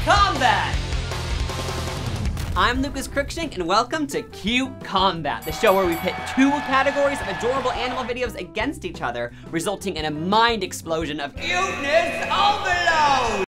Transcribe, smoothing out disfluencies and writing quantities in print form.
Combat! I'm Lucas Cruikshank, and welcome to Cute Combat, the show where we pit two categories of adorable animal videos against each other, resulting in a mind explosion of cuteness overload!